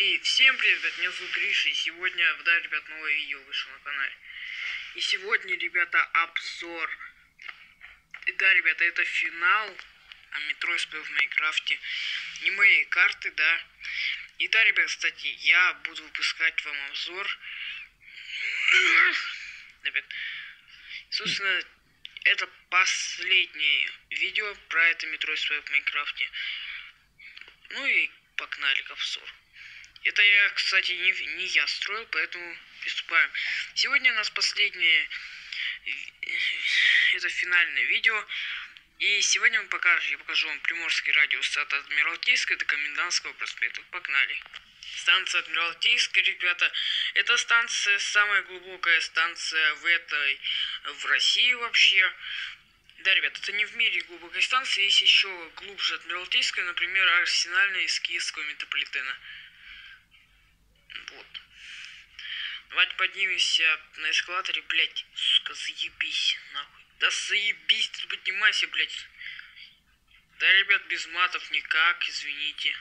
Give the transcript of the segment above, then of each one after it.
И всем привет, ребят, меня зовут Гриша, и сегодня, да, ребят, новое видео вышло на канале. И сегодня, ребята, обзор. И да, ребята, это финал метро СП в Майнкрафте. Не моей карты, да. И да, ребят, кстати, я буду выпускать вам обзор. Ребят, собственно, это последнее видео про это метро СП в Майнкрафте. Ну и погнали к обзору. Это я, кстати, не я строил, поэтому приступаем. Сегодня у нас последнее, это финальное видео. И сегодня я покажу вам Приморский радиус от Адмиралтейска до Комендантского проспекта. Погнали. Станция Адмиралтейская, ребята. Это станция, самая глубокая станция в России вообще. Да, ребят, это не в мире глубокой станции. Есть еще глубже Адмиралтейская, например, Арсенальная из Киевского метрополитена. Вот. Давайте поднимемся на эскалаторе, блять. Сука, заебись, нахуй. Да заебись, ты поднимайся, блять. Да, ребят, без матов никак, извините.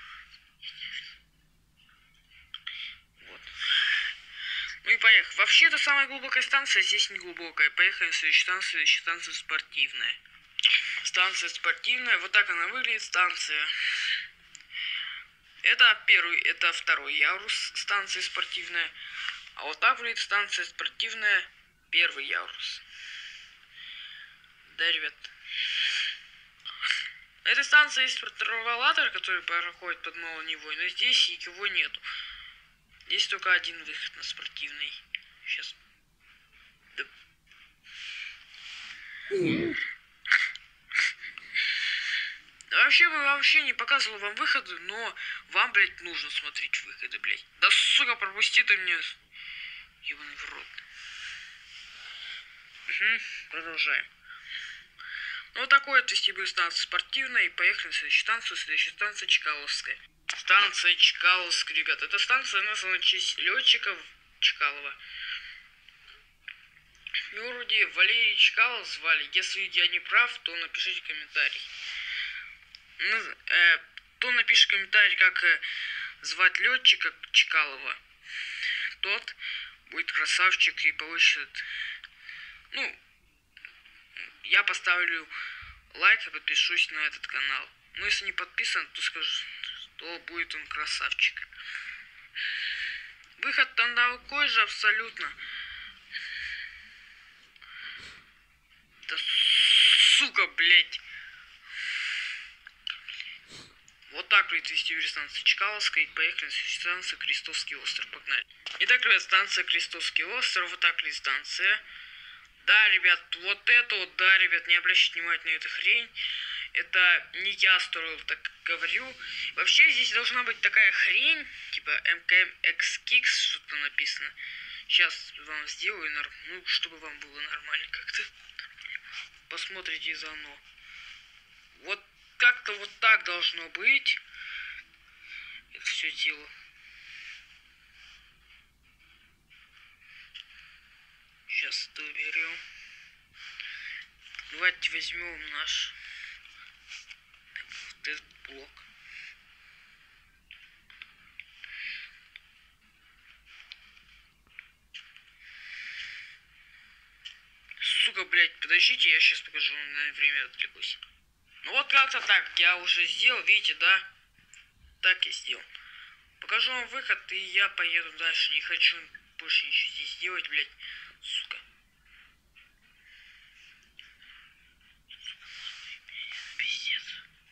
Вот. Ну и поехали. Вообще, это самая глубокая станция, здесь не глубокая. Поехали на следующую станция спортивная. Станция спортивная, вот так она выглядит, станция. Это второй ярус станции спортивная. А вот так выглядит станция спортивная, первый ярус. Да, ребят. На этой станции есть трамвалатор, который проходит под Молневой, но здесь его нету. Здесь только один выход на спортивный. Сейчас. Да. Вообще не показывал вам выходы, но вам, блядь, нужно смотреть выходы, блядь. Да, сука, пропусти ты мне. Ебаный в рот. Продолжаем. Ну, вот такой вот вестибюль станции спортивная. И поехали на следующую станция Чкаловская. Станция Чкаловская, ребят. Эта станция названа в честь летчиков Чкалова. Его вроде Валерий Чкалов звали. Если я не прав, то напишите комментарий. Кто напишет комментарий, как звать летчика Чкалова, тот будет красавчик и получит. Ну, я поставлю лайк и подпишусь на этот канал. Ну, если не подписан, то скажу, то будет он красавчик. Выход там такой же абсолютно. Да сука, блять. Вот так выглядит вестибюль станции Чкаловской. Поехали на станцию Крестовский остров. Погнали. Итак, ребят, станция Крестовский остров. Вот так выглядит станция. Да, ребят, вот это вот, да, ребят, не обращайте внимания на эту хрень. Это не я строил, так говорю. Вообще здесь должна быть такая хрень, типа MKMX что-то написано. Сейчас вам сделаю, ну, чтобы вам было нормально как-то. Посмотрите заодно. Вот как-то вот так должно быть. Это все дело. Сейчас доберем. Давайте возьмем наш вот этот блок. Сука, блядь, подождите, я сейчас покажу, на время отвлекусь. Ну вот как-то так, я уже сделал, видите, да? Так я сделал. Покажу вам выход, и я поеду дальше. Не хочу больше ничего здесь делать, блядь. Сука. Пиздец.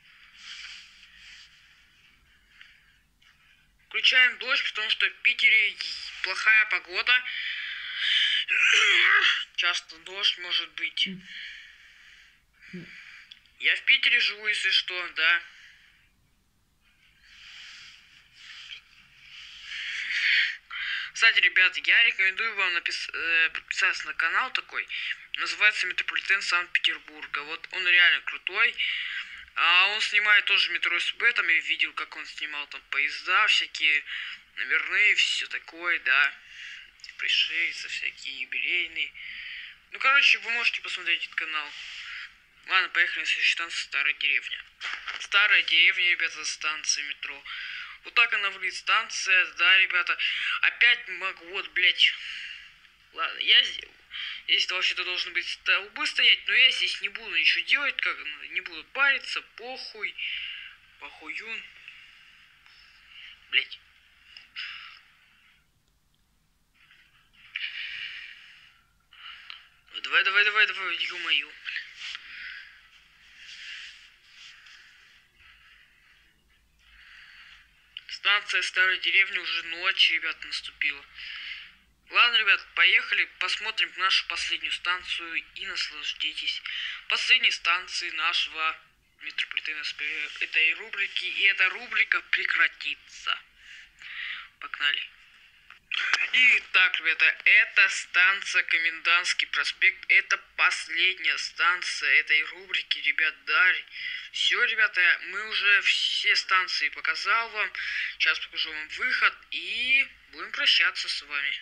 Включаем дождь, потому что в Питере плохая погода. Часто дождь может быть. Я в Питере живу, если что, да. Кстати, ребят, я рекомендую вам подписаться на канал такой. Называется Метрополитен Санкт-Петербурга. Вот он реально крутой. А он снимает тоже метро СП. Там я видел, как он снимал там поезда всякие, номерные, все такое, да. Пришельцы всякие, юбилейные. Ну, короче, вы можете посмотреть этот канал. Ладно, поехали на следующую станцию Старая деревня. Старая деревня, ребята, станция метро. Вот так она выглядит станция, да, ребята. Опять могу, вот, блядь. Ладно, я здесь вообще-то должны быть столбы стоять, но я здесь не буду ничего делать, как не буду париться, похуй. Похуюн. Блядь. Давай, ё-моё. Станция старой деревни, уже ночь, ребят, наступила. Ладно, ребят, поехали, посмотрим нашу последнюю станцию и наслаждитесь последней станции нашего метрополитена этой рубрики. И эта рубрика прекратится. Погнали. Итак, ребята, это станция Комендантский проспект. Это последняя станция этой рубрики, ребят, да. Все, ребята, мы уже все станции показал вам. Сейчас покажу вам выход и будем прощаться с вами.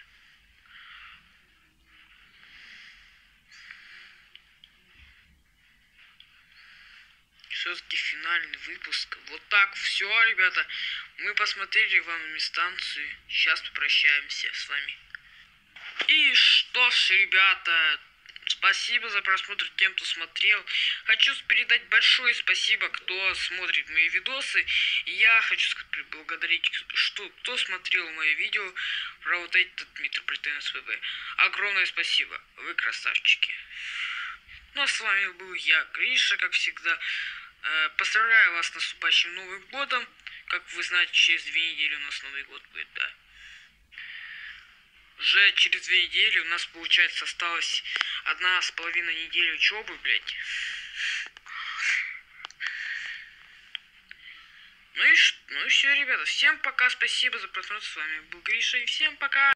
Все-таки финальный выпуск. Вот так все, ребята. Мы посмотрели вам станцию. Сейчас попрощаемся с вами. И что ж, ребята, спасибо за просмотр тем, кто смотрел. Хочу передать большое спасибо, кто смотрит мои видосы. И я хочу благодарить, кто смотрел мое видео про вот этот метрополитен СВБ. Огромное спасибо. Вы красавчики. Ну а с вами был я, Гриша, как всегда. Поздравляю вас с наступающим Новым годом. Как вы знаете, через 2 недели у нас Новый год будет, да. Уже через 2 недели у нас, получается, осталась 1,5 недели учебы, блядь. Ну и все, ребята. Всем пока, спасибо за просмотр. С вами был Гриша, и всем пока.